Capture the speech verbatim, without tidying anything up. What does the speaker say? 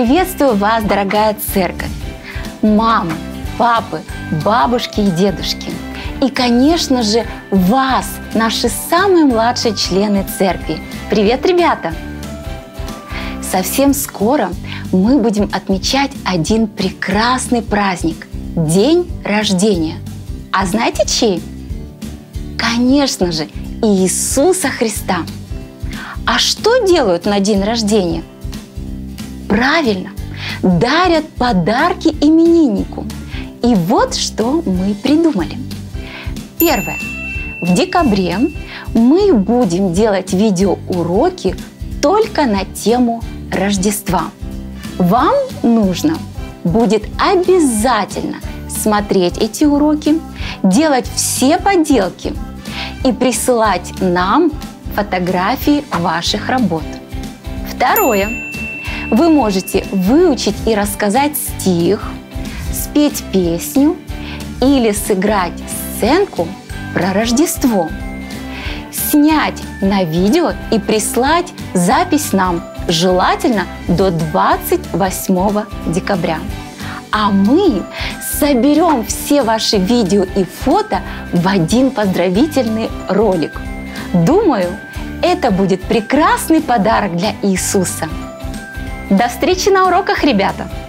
Приветствую вас, дорогая церковь, мамы, папы, бабушки и дедушки. И, конечно же, вас, наши самые младшие члены церкви. Привет, ребята! Совсем скоро мы будем отмечать один прекрасный праздник – День рождения. А знаете чей? Конечно же, Иисуса Христа. А что делают на день рождения? Правильно, дарят подарки имениннику. И вот что мы придумали. Первое. В декабре мы будем делать видеоуроки только на тему Рождества. Вам нужно будет обязательно смотреть эти уроки, делать все поделки и присылать нам фотографии ваших работ. Второе. Вы можете выучить и рассказать стих, спеть песню или сыграть сценку про Рождество. Снять на видео и прислать запись нам, желательно до двадцать восьмого декабря. А мы соберем все ваши видео и фото в один поздравительный ролик. Думаю, это будет прекрасный подарок для Иисуса. До встречи на уроках, ребята!